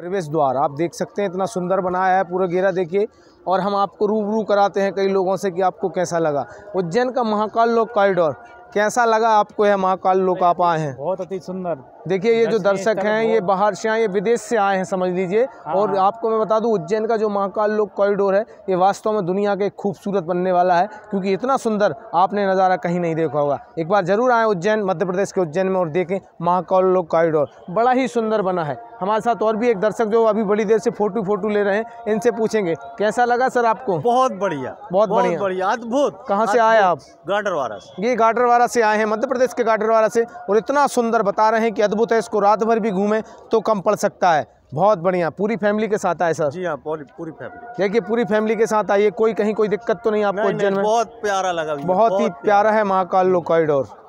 प्रवेश द्वार आप देख सकते हैं, इतना सुंदर बनाया है, पूरा घेरा देखिए। और हम आपको रूबरू कराते हैं कई लोगों से कि आपको कैसा लगा उज्जैन का महाकाल लोक कॉरिडोर। कैसा लगा आपको यह महाकाल लोक आप आए हैं? बहुत अति सुंदर। देखिए ये जो दर्शक हैं ये बाहर से आए, ये विदेश से आए हैं समझ लीजिए। और आपको मैं बता दूं उज्जैन का जो महाकाल लोक कॉरिडोर है ये वास्तव में दुनिया के खूबसूरत बनने वाला है, क्योंकि इतना सुंदर आपने नज़ारा कहीं नहीं देखा होगा। एक बार जरूर आएँ उज्जैन, मध्य प्रदेश के उज्जैन में, और देखें महाकाल लोक कॉरिडोर बड़ा ही सुंदर बना है। हमारे साथ और भी एक दर्शक जो अभी बड़ी देर से फोटो ले रहे हैं, इनसे पूछेंगे कैसा लगा सर आपको? बहुत बढ़िया, बहुत बढ़िया, अद्भुत। कहाँ से आए आप? गाडरवारा से। ये गाडरवारा से आए हैं, मध्य प्रदेश के गाडरवारा से, और इतना सुंदर बता रहे हैं कि अद्भुत है, इसको रात भर भी घूमें तो कम पड़ सकता है। बहुत बढ़िया। पूरी फैमिली के साथ आए सर? जी हाँ, पूरी फैमिली। देखिए पूरी फैमिली के साथ आइए, कोई कहीं कोई दिक्कत तो नहीं आपको उज्जैन में? बहुत प्यारा लगा, बहुत ही प्यारा है महाकाल लोक कॉरिडोर।